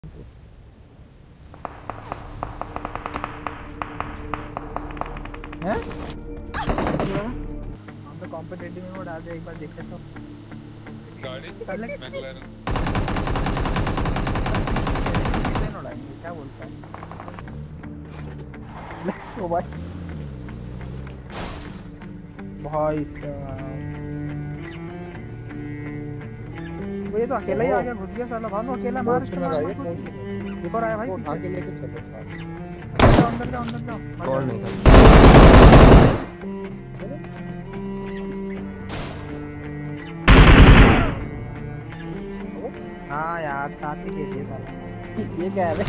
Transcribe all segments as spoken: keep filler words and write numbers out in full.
हैं? हम तो कॉम्पिटिटिव में डाल दे, एक बार देखे तो गाड़ी मैकलैरन क्या बोलता है ओ भाई भाई वो ये तो अकेला ही आ गया, घुस गया साला। भानु अकेला मार इसको, मार मार। एक और आया भाई पीछे, आगे लेके चलो साथ। अंदर जाओ अंदर जाओ। कौन नहीं था? हाँ यार साथ ही के लिए साला। ये क्या है बे?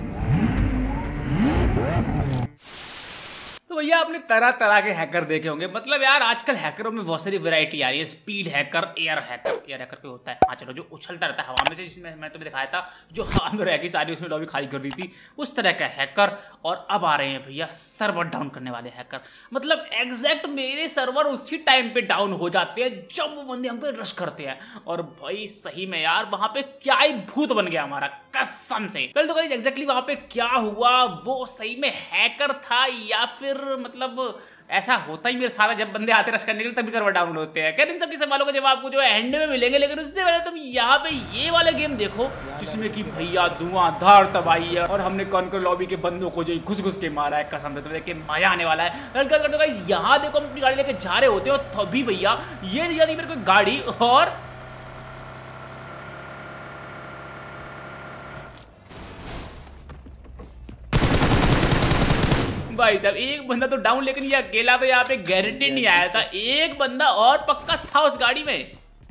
तो भैया आपने तरह तरह के हैकर देखे होंगे। मतलब यार आजकल हैकरों में बहुत सारी वैरायटी आ रही है। Speed hacker, air hacker. Air hacker क्या होता है? हाँ चलो, जो उछलता रहता है हवा में से, जिसमें मैंने तुम्हें दिखाया था, जो हवा में रह गई सारी उसमें लॉबी खाली कर दी थी, उस तरह का हैकर। और अब आ रहे हैं भैया सर्वर डाउन करने वाले हैकर। मतलब एग्जैक्ट मेरे सर्वर उसी टाइम पे डाउन हो जाते हैं जब वो बंदे हम पे रश करते हैं। और भाई सही में यार वहां पे क्या ही भूत बन गया हमारा, कसम से। पहले तो गाइस एग्जैक्टली वहां पे क्या हुआ, वो सही में हैकर था या फिर मतलब ऐसा होता ही मेरे सारा, जब बंदे आते रश करने के लिए तभी सर्वर डाउन होते हैं। क्या इन सबके सवालों के जवाब आपको जो है एंड में मिलेंगे। लेकिन उससे पहले तुम यहाँ पे ये वाला गेम देखो जिसमें कि भैया धुआंधार तबाही है और हमने कॉन्कर लॉबी के बंदों को जो घुस घुस के मारा है। कसम से तो देख के मजा आने वाला है। गाइस यहाँ देखो हम अपनी गाड़ी लेके जा रहे होते हैं और तभी भैया ये दिया मेरे को गाड़ी, और भाई साहब एक बंदा तो डाउन, लेकिन ये अकेला तो यहाँ पे गारंटी नहीं आया था। एक बंदा और पक्का था उस गाड़ी में।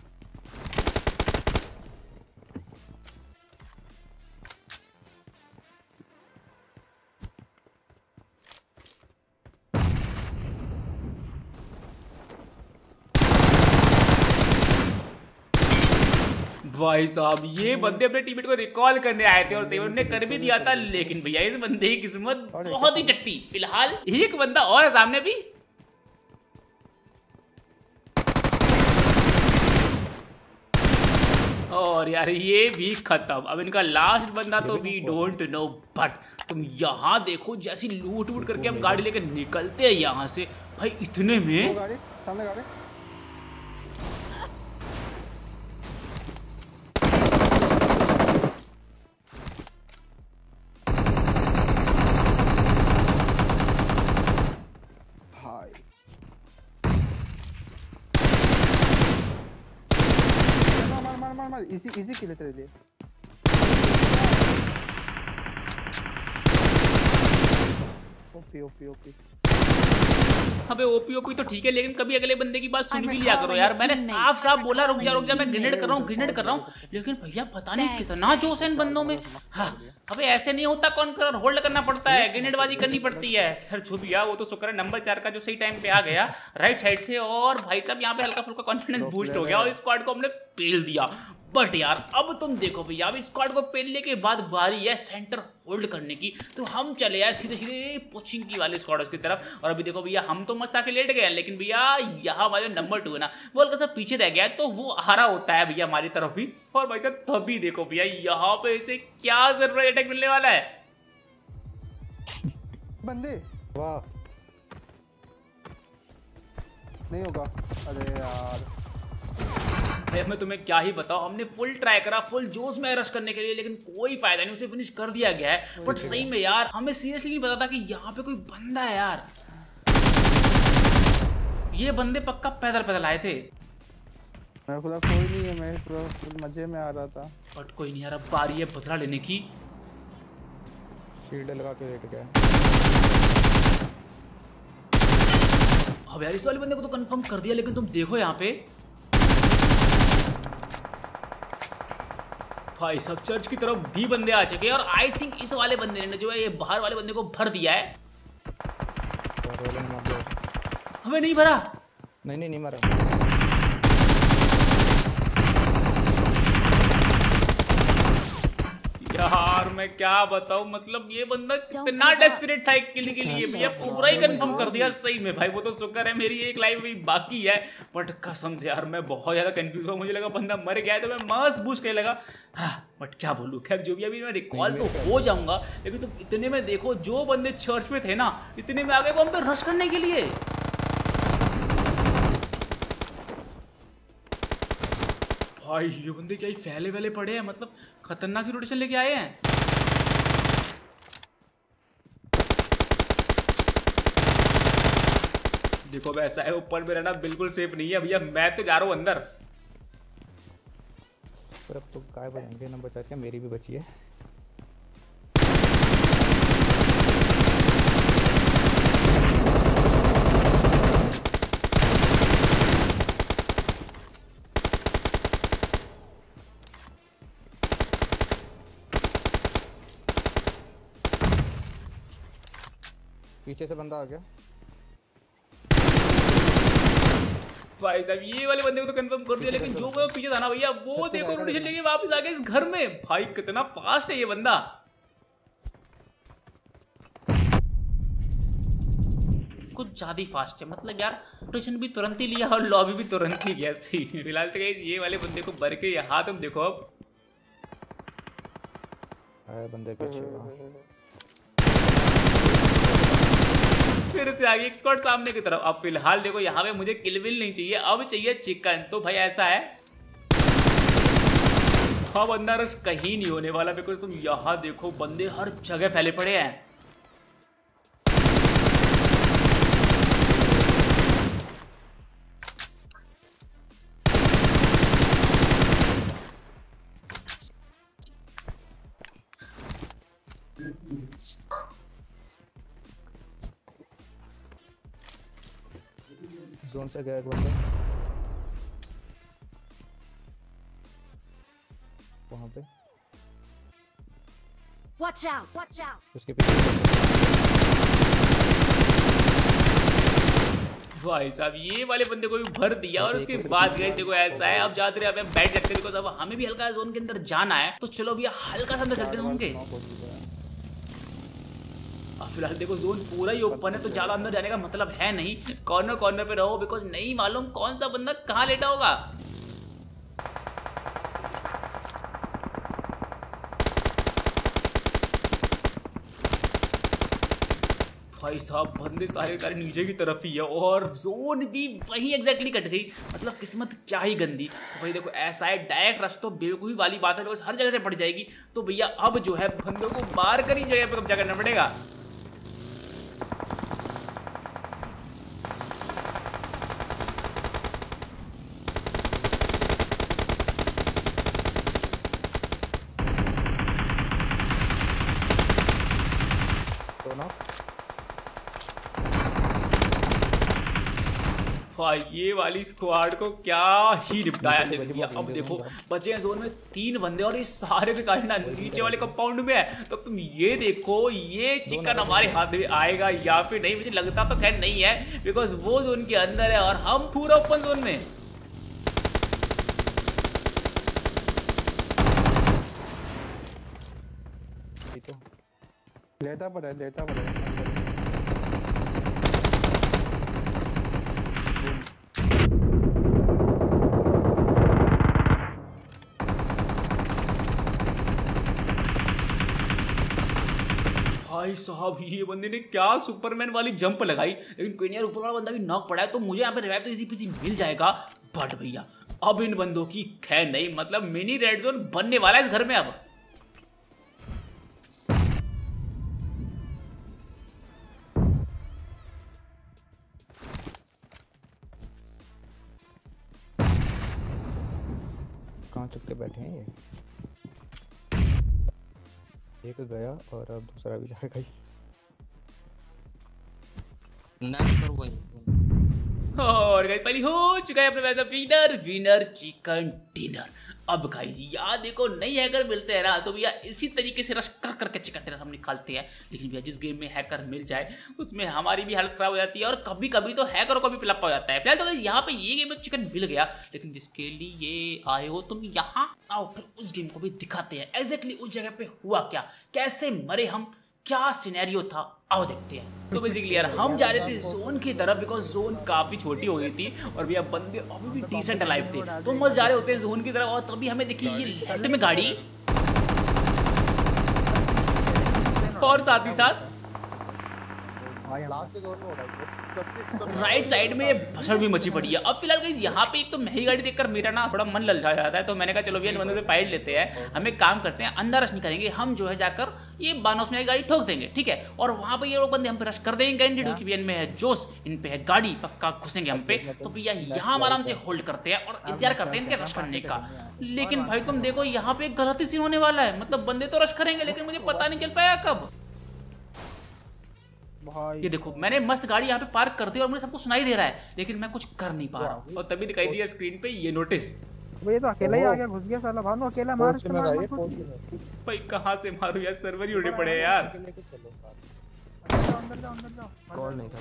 भाई साहब ये बंदे अपने टीममेट को रिकॉल करने आए थे और सेवन ने कर भी दिया था। लेकिन भैया इस बंदे की किस्मत बहुत ही टट्टी। फिलहाल एक बंदा और सामने भी। और यार ये भी खत्म। अब इनका लास्ट बंदा तो वी डोंट नो, बट तुम यहाँ देखो जैसी लूट वूट करके हम गाड़ी लेके निकलते हैं यहाँ से। भाई इतने में गाड़ी सामने गाड़ी मार मार इजी इजी किल तेरे लिए। ओपी ओपी ओपी अबे ओपी ओपी तो ठीक है, लेकिन कभी अगले बंदे की बात सुन भी लिया करो यार। मैंने साफ साफ बोला रुक जा रुक जा, मैं ग्रेनेड कर रहा हूँ ग्रेनेड कर रहा हूँ, लेकिन भैया पता नहीं कितना जोश है इन बंदों में। हाँ अबे ऐसे नहीं होता, कौन कर होल्ड करना पड़ता है, ग्रेनेडबाजी करनी पड़ती है। खैर जो भी है वो तो शुक्र है नंबर चार का जो सही टाइम पे आ गया राइट साइड से। और भाई साहब यहाँ पे हल्का फुल्का कॉन्फिडेंस बूस्ट हो गया और स्क्वाड को हमने पेल दिया। बट यार अब तुम देखो भैया, अब स्क्वाड को पेलने के बाद बारी है सेंटर होल्ड करने की। तो हम चले आए सीधे सीधे पोचिंग की वाले स्क्वाड की तरफ। और अभी देखो भैया हम तो मस्त आके लेट गए, लेकिन भैया यहाँ हमारे नंबर टू है ना वो हल्का सा पीछे रह गया है, तो वो आ रहा होता है भैया हमारी तरफ भी। और भाई साहब तभी देखो भैया यहाँ पे इसे क्या सरप्राइज अटैक मिलने वाला है। बंदे वाह नहीं होगा। अरे यार भाई मैं तुम्हें क्या ही बताऊं, हमने फुल ट्राई करा फुल जोश में रश करने के लिए, लेकिन कोई फायदा नहीं, उसे फिनिश कर दिया गया है। बट सही में यार हमें सीरियसली नहीं पता था कि यहाँ पे कोई बंदा है यार। ये बंदे पक्का पैदल पैदल आए थे। मैं खुदा कोई नहीं है, मैं पूरा मजे में आ रहा था। बट कोई नहीं यार, अब बारी है बदला लेने की। शील्ड लगा के लेट गया। अब यार इस वाले बंदे को तो कंफर्म कर दिया, लेकिन तुम देखो यहाँ पे भाई सब चर्च की तरफ भी बंदे आ चुके हैं। और आई थिंक इस वाले बंदे ने जो है ये बाहर वाले बंदे को भर दिया है। हमें नहीं भरा। नहीं नहीं नहीं मरा यार मैं क्या बताऊं, मतलब ये बंदा कितना डेस्परेट था एक किल के लिए भैया, पूरा ही कंफर्म कर दिया सही में भाई। वो तो शुक्र है मेरी एक लाइफ भी बाकी है, बट कसम से यार मैं बहुत ज्यादा कंफ्यूज हूँ। मुझे लगा बंदा मर गया है तो मैं मस्त बूझ के लगा, हाँ बट क्या बोलूँ। खैर जो भी, अभी मैं रिकॉल तो हो जाऊंगा, लेकिन तुम इतने में देखो जो बंदे चर्च में थे ना, इतने में आ गए वो हम पे रश करने के लिए। भाई ये बंदे क्या ही फैले वैले पड़े हैं, मतलब खतरनाक ही रोटेशन लेके आए हैं। देखो वैसा है, ऊपर में रहना बिल्कुल सेफ नहीं है भैया। मैं तो जा रहा हूँ अंदर। पर अब तो काय बचेंगे ना, बचा के मेरी भी बची है। पीछे से बंदा आ गया भाई साहब। ये वाले बंदे को तो कंफर्म कर दिया, लेकिन जो वो पीछे था ना भैया, वो देखो रोटेशन लेके वापस आ गया इस घर में। भाई कितना फास्ट है ये बंदा, कुछ ज्यादा ही फास्ट है। मतलब यार रोटेशन भी तुरंत ही लिया और लॉबी भी तुरंत ही गया सही। फिलहाल तो ये वाले बंदे को भर के यहाँ तुम देखो, अब बंदे पीछे फिर से आगे एक स्क्वाड सामने की तरफ। अब फिलहाल देखो यहाँ पे मुझे किल विल नहीं चाहिए, अब चाहिए चिकन। तो भाई ऐसा है, हाँ बंदा रश कहीं नहीं होने वाला, बिकॉज तुम यहाँ देखो बंदे हर जगह फैले पड़े हैं। जोन से गया एक बंदा वहां पे। Watch out! Watch out! उसके पीछे भाई साहब ये वाले बंदे को भी भर दिया और उसके बाद गए। देखो ऐसा है, अब जाते रहे, अब हम बैठ सकते हैं, अब हमें भी हल्का जोन के अंदर जाना है। तो चलो भैया हल्का सा अंदर चलते हैं उनके। अब फिलहाल देखो जोन पूरा ही ओपन है, तो ज्यादा अंदर जाने का मतलब है नहीं। कॉर्नर कॉर्नर पे रहो, बिकॉज नहीं मालूम कौन सा बंदा कहाँ लेटा होगा। भाई साहब बंदे सारे सारे नीचे की तरफ ही है और जोन भी वही एग्जैक्टली कट गई। मतलब किस्मत क्या ही गंदी। तो भाई देखो ऐसा है, डायरेक्ट रश तो बेवकूफ़ी वाली बात है, बिकॉज हर जगह से पड़ जाएगी। तो भैया अब जो है बंदों को मार कर ही जगह पे कब्जा करना पड़ेगा। भाई ये वाली स्क्वाड को क्या ही निपटाया दे दिया। अब देखो बचे हैं जोन में तीन बंदे और ये सारे के सारे ना नीचे वाले कंपाउंड में है। तो तुम ये देखो ये चिकन हमारे हाथ में आएगा या फिर नहीं, मुझे लगता तो खैर नहीं है, बिकॉज वो जोन के अंदर है और हम पूरा ओपन जोन में। लेटा पड़ा है, लेटा पड़ा है। भाई साहब ये बंदे ने क्या सुपरमैन वाली जंप लगाई, लेकिन कोई नहीं यार, ऊपर वाला बंदा भी नॉक पड़ा है, तो मुझे यहाँ पे रिवाइव तो इजी पीसी मिल जाएगा। बट भैया अब इन बंदों की खैर नहीं, मतलब मिनी रेड जोन बनने वाला है इस घर में। अब कहाँ चुप के बैठे हैं ये? एक गया और अब दूसरा भी जाएगा ही। नहीं पर वही और गाइस पहली हो चुका है अपने पास विनर विनर चिकन डिनर। अब गाइस यार देखो नई हैकर मिलते हैं ना तो भैया इसी तरीके से रश कर करके चिकन डिनर हम निकालते हैं। लेकिन भैया जिस गेम में हैकर मिल जाए उसमें हमारी भी हालत खराब हो जाती है और कभी कभी तो हैकरों को भी पिलप्पा हो जाता है। फिलहाल तो गाइस यहाँ पे ये गेम में चिकन मिल गया, लेकिन जिसके लिए आए हो तुम यहाँ आओ फिर उस गेम को भी दिखाते हैं एग्जैक्टली उस जगह पे हुआ क्या, कैसे मरे हम, क्या सिनेरियो था, आओ देखते हैं। तो बेसिकली यार हम जा रहे थे जोन की तरफ बिकॉज जोन काफी छोटी हो गई थी और भैया बंदे अभी भी डिसेंट लाइफ थे तो मस्त जा रहे होते हैं जोन की तरफ। और तभी हमें देखी ये लेफ्ट में गाड़ी और साथ ही साथ राइट साइड में ये भसड़ भी मची पड़ी है। अब फिलहाल गाइस यहाँ पे एक तो महंगी गाड़ी देखकर मेरा ना थोड़ा मन ललचा जाता है तो मैंने कहा चलो भैया बंदे से फाइट लेते हैं। हम एक काम करते हैं अंदर रश नहीं करेंगे, हम जो है जाकर ये बानोस में गाड़ी ठोक देंगे ठीक है। और वहां पे ये लोग बंदे हम पे रश कर देंगे क्योंकि भैया इनमें है जोश, इन पे है गाड़ी, पक्का घुसेंगे हम पे। तो भैया यहाँ आराम से होल्ड करते हैं और इंतजार करते हैं इनके रश करने का। लेकिन भाई तुम देखो यहाँ पे गलत ही सीन होने वाला है, मतलब बंदे तो रश करेंगे लेकिन मुझे पता नहीं चल पाया कब। ये देखो मैंने मस्त गाड़ी यहाँ पे पार्क कर दी और मुझे सब कुछ सुनाई दे रहा है लेकिन मैं कुछ कर नहीं पा रहा हूँ। और तभी दिखाई दिया स्क्रीन पे ये नोटिस, ये तो अकेला ही आ गया, घुस गया साला। भानु अकेला मार इसको, मार मत कुछ। भाई कहाँ से मारू यार, सर्वर ही उड़े पड़े हैं यार। अंदर जाओ अंदर जाओ। कॉल नहीं था।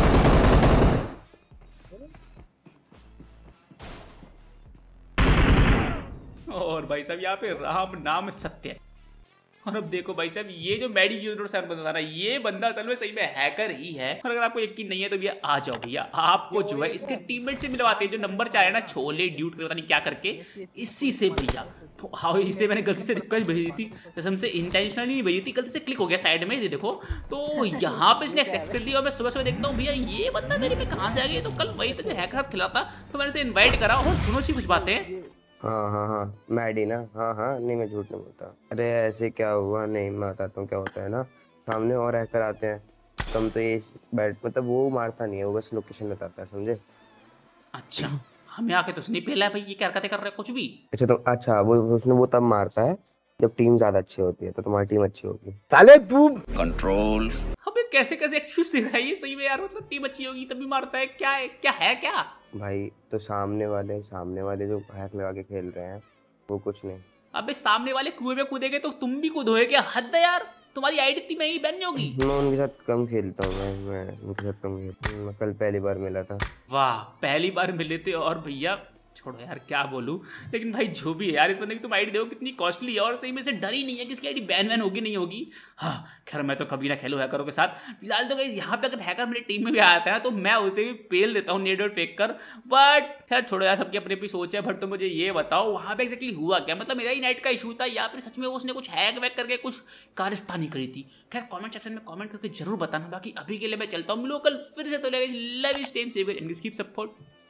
और भाई साहब यहाँ पे राम नाम सत्य है। और अब देखो भाई साहब ये जो मैडी यूजर सर बंदा था ये बंदा असल में सही में हैकर ही है। और अगर आपको यकीन नहीं है तो भैया आ जाओ भैया, आपको जो है इसके टीममेट से मिलवाते हैं जो नंबर चाह रहे हैं ना छोले ड्यूट पता नहीं क्या करके, इसी से भैया। तो हाँ इसे मैंने गलती से रिक्वेस्ट भेजी थी, कसम से इंटेंशनली नहीं भेजी थी, गलती से क्लिक हो गया साइड में, ये देखो। तो यहाँ पे इसने एक्सेप्ट कर लिया और मैं सुबह सुबह देखता हूँ भैया ये बंदा मेरे में कहाँ से आ गया। तो कल वही तो जो हैकर साथ खिला था तो मैंने इसे इन्वाइट करा। और सुनो सी कुछ बातें। हाँ हाँ हाँ मैडी ना, हाँ हाँ नहीं मैं झूठ नहीं बोलता। अरे ऐसे क्या हुआ, नहीं मैं बताता हूँ क्या होता है ना। सामने और हैकर आते हैं, तुम तो ये बैठ मतलब वो मारता नहीं है, वो बस लोकेशन बताता है, समझे। अच्छा हमें आके तो उसने पहला भाई ये क्या हरकतें कर रहे हैं कुछ भी। अच्छा तो अच्छा वो उसने वो तब मारता है जब टीम ज्यादा अच्छी होती है, तो तुम्हारी टीम अच्छी होगी। साले तू कंट्रोल। अबे कैसे कैसे एक्सक्यूज दे रहा है ये, सही में यार मतलब टीम अच्छी होगी तभी मारता है, क्या है क्या है क्या भाई। तो सामने वाले सामने वाले जो हैक लगा के खेल रहे हैं वो कुछ नहीं। अबे सामने वाले कुएं में कूदेंगे तो तुम भी कूदोगे क्या, हद है यार। तुम्हारी आईडी इतनी महंगी बैन नहीं होगी। मैं उनके साथ कम खेलता हूँ, मैं मैं उनके साथ कम खेलता हूँ। मैं कल पहली बार मिला था। वाह पहली बार मिले थे। और भैया छोड़ो यार क्या बोलूं, लेकिन भाई जो भी है यार इस बंदे की तुम आईडी देखो कितनी कॉस्टली है और सही में से डर ही नहीं है कि इसकी आईडी बैन वैन होगी नहीं होगी। हाँ खैर मैं तो कभी ना खेलूं हैकरों के साथ। फिलहाल तो गाइस यहाँ पे अगर हैकर मेरी टीम में भी आया था ना तो मैं उसे भी पेल देता हूँ नेट वेट फेंक कर। बट खैर छोड़ो यार सबकी अपनी अपनी सोच है। बट तो मुझे ये बताओ वहाँ पे एक्जैक्टली हुआ क्या, मतलब मेरा ही नेट का इशू था या फिर सच में उसने कुछ हैक वैक करके कुछ कारस्तानी करी थी। खैर कॉमेंट सेक्शन में कॉमेंट करके जरूर बताना। बाकी अभी के लिए मैं चलता हूँ, लोकल फिर से तो love is time save and keep support.